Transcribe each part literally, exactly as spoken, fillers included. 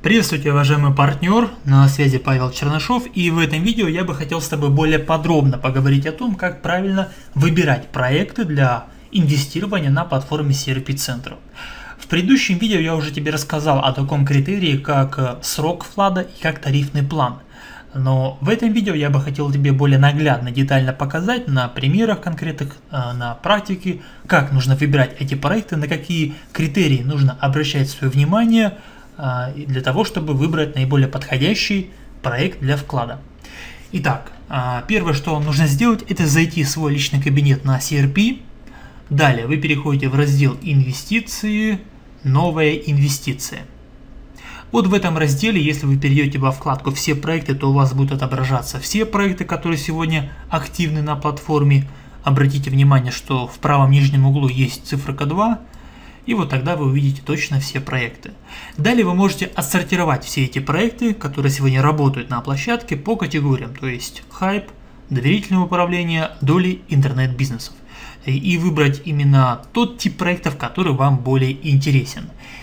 Приветствую тебя, уважаемый партнер, на связи Павел Чернышов, и в этом видео я бы хотел с тобой более подробно поговорить о том, как правильно выбирать проекты для инвестирования на платформе си ар пи-центр. В предыдущем видео я уже тебе рассказал о таком критерии, как срок вклада и как тарифный план. Но в этом видео я бы хотел тебе более наглядно, детально показать на примерах конкретных, на практике, как нужно выбирать эти проекты, на какие критерии нужно обращать свое внимание для того, чтобы выбрать наиболее подходящий проект для вклада. Итак, первое, что вам нужно сделать, это зайти в свой личный кабинет на си ар пи. Далее вы переходите в раздел «Инвестиции», «Новая инвестиция». Вот в этом разделе, если вы перейдете во вкладку «Все проекты», то у вас будут отображаться все проекты, которые сегодня активны на платформе. Обратите внимание, что в правом нижнем углу есть циферка два, и вот тогда вы увидите точно все проекты. Далее вы можете отсортировать все эти проекты, которые сегодня работают на площадке, по категориям, то есть хайп, доверительное управление, доли интернет-бизнесов. И выбрать именно тот тип проектов, который вам более интересен.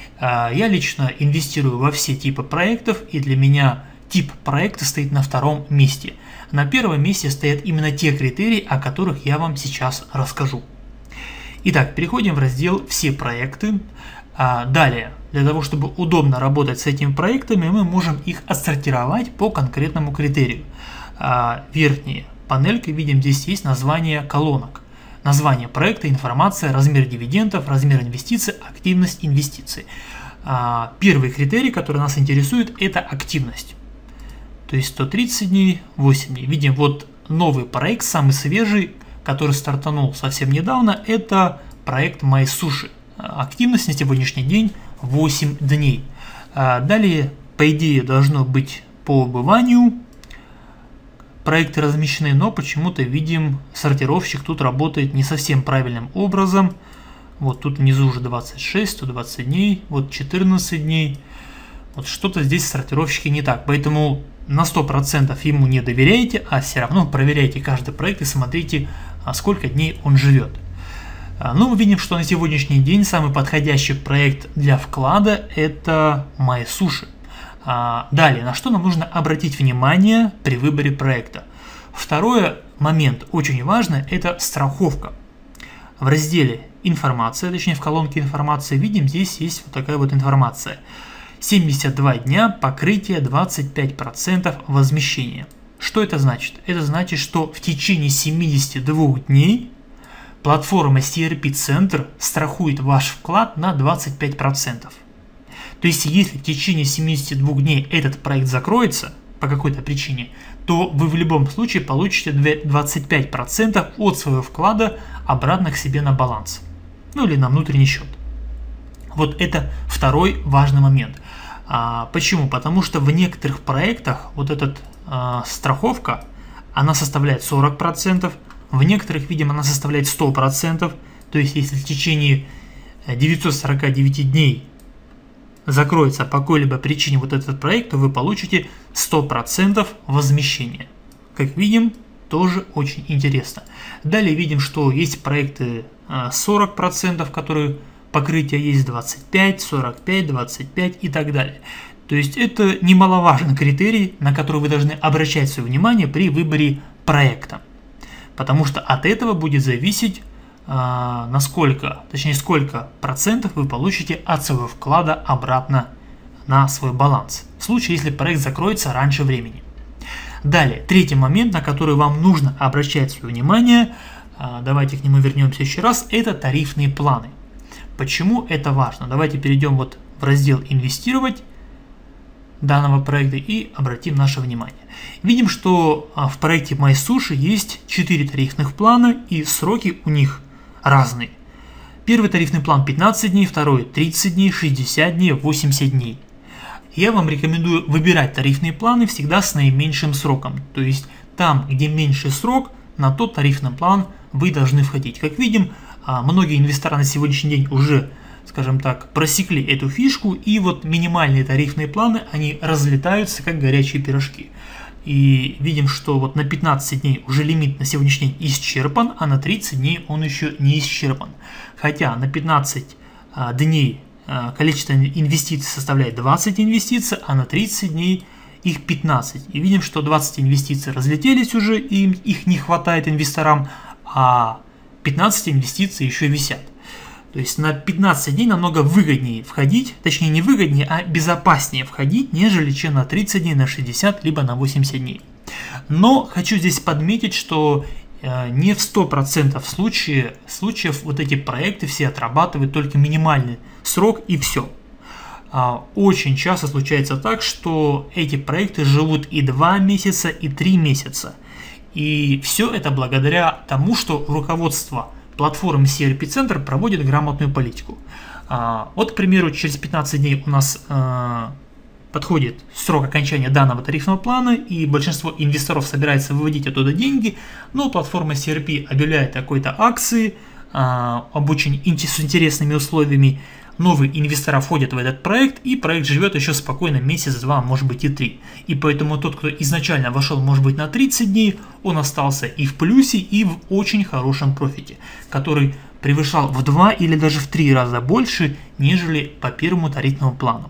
Я лично инвестирую во все типы проектов, и для меня тип проекта стоит на втором месте. На первом месте стоят именно те критерии, о которых я вам сейчас расскажу. Итак, переходим в раздел «Все проекты». Далее, для того, чтобы удобно работать с этими проектами, мы можем их отсортировать по конкретному критерию. Верхняя панелька, видим, здесь есть название колонок. Название проекта, информация, размер дивидендов, размер инвестиций, активность инвестиций. Первый критерий, который нас интересует, это активность. То есть сто тридцать дней, восемь дней. Видим, вот новый проект, самый свежий, который стартанул совсем недавно, это проект MySushi. Активность на сегодняшний день восемь дней. Далее, по идее, должно быть по убыванию. Проекты размещены, но почему-то видим, сортировщик тут работает не совсем правильным образом. Вот тут внизу уже двадцать шесть, сто двадцать дней, вот четырнадцать дней. Вот что-то здесь в сортировщике не так, поэтому на сто процентов ему не доверяйте, а все равно проверяйте каждый проект и смотрите, сколько дней он живет. Ну, мы видим, что на сегодняшний день самый подходящий проект для вклада это MySushi. Далее, на что нам нужно обратить внимание при выборе проекта. Второй момент, очень важный, это страховка. В разделе «Информация», точнее в колонке «Информация», видим, здесь есть вот такая вот информация. семьдесят два дня, покрытие двадцать пять процентов возмещения. Что это значит? Это значит, что в течение семидесяти двух дней платформа си ар пи-центр страхует ваш вклад на двадцать пять процентов. То есть, если в течение семидесяти двух дней этот проект закроется по какой-то причине, то вы в любом случае получите двадцать пять процентов от своего вклада обратно к себе на баланс. Ну или на внутренний счет. Вот это второй важный момент. А, почему? Потому что в некоторых проектах вот эта а, страховка, она составляет сорок процентов, в некоторых, видимо, она составляет сто процентов. То есть, если в течение девятисот сорока девяти дней закроется по какой-либо причине вот этот проект, то вы получите сто процентов возмещения. Как видим, тоже очень интересно. Далее видим, что есть проекты сорок процентов, которые покрытие есть двадцать пять, сорок пять, двадцать пять и так далее. То есть это немаловажный критерий, на который вы должны обращать свое внимание при выборе проекта. Потому что от этого будет зависеть, насколько, точнее сколько процентов вы получите от своего вклада обратно на свой баланс, в случае, если проект закроется раньше времени. Далее, третий момент, на который вам нужно обращать свое внимание, давайте к нему вернемся еще раз, это тарифные планы. Почему это важно? Давайте перейдем вот в раздел «Инвестировать» данного проекта и обратим наше внимание. Видим, что в проекте MySushi есть четыре тарифных плана, и сроки у них разные. Первый тарифный план пятнадцать дней, второй тридцать дней, шестьдесят дней, восемьдесят дней. Я вам рекомендую выбирать тарифные планы всегда с наименьшим сроком. То есть там, где меньший срок, на тот тарифный план вы должны входить. Как видим, многие инвесторы на сегодняшний день уже, скажем так, просекли эту фишку, и вот минимальные тарифные планы, они разлетаются как горячие пирожки. И видим, что вот на пятнадцать дней уже лимит на сегодняшний день исчерпан, а на тридцать дней он еще не исчерпан. Хотя на пятнадцать дней количество инвестиций составляет двадцать инвестиций, а на тридцать дней их пятнадцать. И видим, что двадцать инвестиций разлетелись уже, и их не хватает инвесторам, а пятнадцать инвестиций еще висят. То есть на пятнадцать дней намного выгоднее входить, точнее не выгоднее, а безопаснее входить, нежели чем на тридцать дней, на шестьдесят, либо на восемьдесят дней. Но хочу здесь подметить, что э, не в сто процентов случае, случаев вот эти проекты все отрабатывают только минимальный срок и все. А, очень часто случается так, что эти проекты живут и два месяца, и три месяца. И все это благодаря тому, что руководство платформы си ар пи-центр проводит грамотную политику. А, вот, к примеру, через пятнадцать дней у нас а, подходит срок окончания данного тарифного плана, и большинство инвесторов собирается выводить оттуда деньги, но платформа си ар пи объявляет какой-то акции а, об очень с интересными условиями. Новые инвестора входят в этот проект, и проект живет еще спокойно месяц-два, может быть и три. И поэтому тот, кто изначально вошел, может быть, на тридцать дней, он остался и в плюсе, и в очень хорошем профите, который превышал в два или даже в три раза больше, нежели по первому тарифному плану.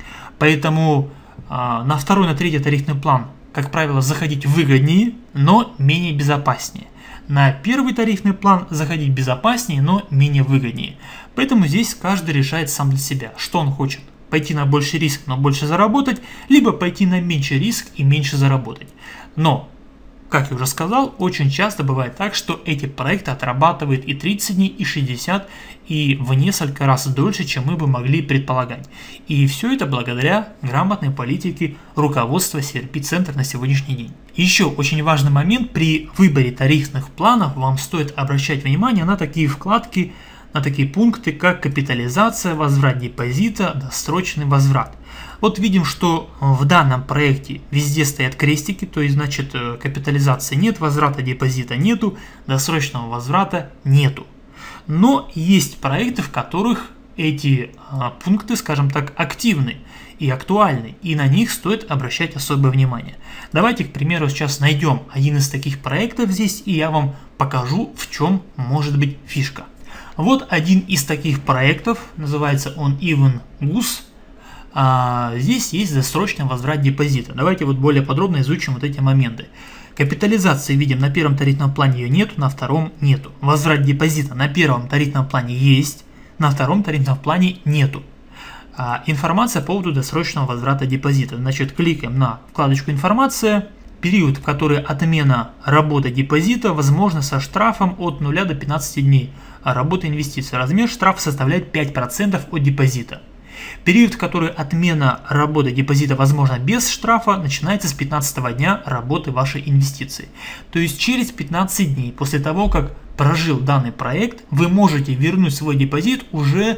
Поэтому а, на второй, на третий тарифный план, как правило, заходить выгоднее, но менее безопаснее. На первый тарифный план заходить безопаснее, но менее выгоднее. Поэтому здесь каждый решает сам для себя, что он хочет. Пойти на больший риск, но больше заработать, либо пойти на меньший риск и меньше заработать. Но, как я уже сказал, очень часто бывает так, что эти проекты отрабатывают и тридцать дней, и шестьдесят, и в несколько раз дольше, чем мы бы могли предполагать. И все это благодаря грамотной политике руководства си ар пи-центр на сегодняшний день. Еще очень важный момент: при выборе тарифных планов вам стоит обращать внимание на такие вкладки, на такие пункты, как капитализация, возврат депозита, досрочный возврат. Вот видим, что в данном проекте везде стоят крестики, то есть, значит, капитализации нет, возврата депозита нету, досрочного возврата нету. Но есть проекты, в которых эти а, пункты, скажем так, активны и актуальны, и на них стоит обращать особое внимание. Давайте, к примеру, сейчас найдем один из таких проектов здесь, и я вам покажу, в чем может быть фишка. Вот один из таких проектов, называется он Even Goose. А, здесь есть досрочный возврат депозита. Давайте вот более подробно изучим вот эти моменты. Капитализации видим, на первом тарифном плане ее нету, на втором нету. Возврат депозита на первом тарифном плане есть, на втором тарифном плане нету. А, информация по поводу досрочного возврата депозита. Значит, кликаем на вкладочку «Информация». Период, в который отмена работы депозита возможно со штрафом от нуля до пятнадцати дней. А работа инвестиций. Размер штрафа составляет пять процентов от депозита. Период, в который отмена работы депозита возможна без штрафа, начинается с пятнадцатого дня работы вашей инвестиции. То есть через пятнадцать дней после того, как прожил данный проект, вы можете вернуть свой депозит уже,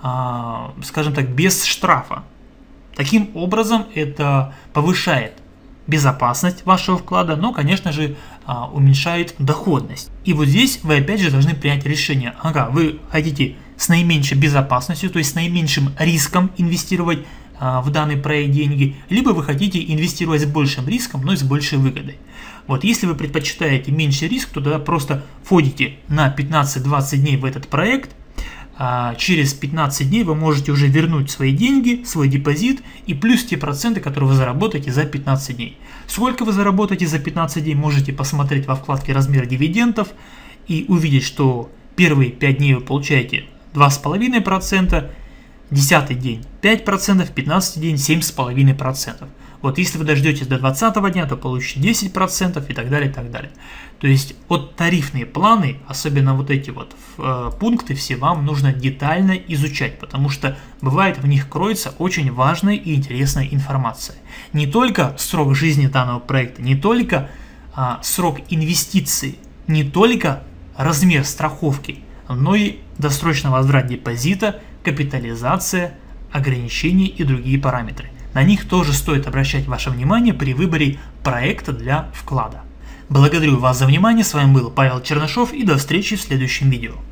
а, скажем так, без штрафа. Таким образом, это повышает безопасность вашего вклада, но, конечно же, уменьшает доходность. И вот здесь вы опять же должны принять решение. Ага, вы хотите с наименьшей безопасностью, то есть с наименьшим риском инвестировать а, в данный проект деньги, либо вы хотите инвестировать с большим риском, но и с большей выгодой. Вот если вы предпочитаете меньший риск, то тогда просто входите на пятнадцать-двадцать дней в этот проект. Через пятнадцать дней вы можете уже вернуть свои деньги, свой депозит и плюс те проценты, которые вы заработаете за пятнадцать дней. Сколько вы заработаете за пятнадцать дней, можете посмотреть во вкладке «Размер дивидендов» и увидеть, что первые пять дней вы получаете два и пять десятых процента, десятый день пять процентов, пятнадцатый день семь и пять десятых процента. Вот если вы дождетесь до двадцатого дня, то получите десять процентов и так далее, и так далее. То есть вот тарифные планы, особенно вот эти вот э, пункты все вам нужно детально изучать, потому что бывает в них кроется очень важная и интересная информация. Не только срок жизни данного проекта, не только э, срок инвестиций, не только размер страховки, но и досрочный возврат депозита, капитализация, ограничения и другие параметры. На них тоже стоит обращать ваше внимание при выборе проекта для вклада. Благодарю вас за внимание, с вами был Павел Чернышов и до встречи в следующем видео.